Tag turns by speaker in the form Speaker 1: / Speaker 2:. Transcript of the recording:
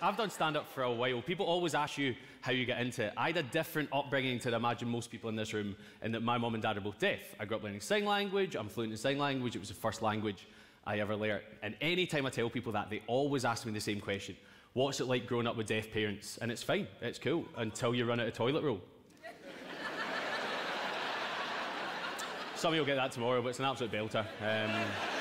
Speaker 1: I've done stand-up for a while. People always ask you how you get into it. I had a different upbringing to, I imagine, most people in this room, in that my mum and dad are both deaf. I grew up learning sign language. I'm fluent in sign language. It was the first language I ever learnt. And any time I tell people that, they always ask me the same question. What's it like growing up with deaf parents? And it's fine. It's cool until you run out of toilet roll. Some of you will get that tomorrow, but it's an absolute belter.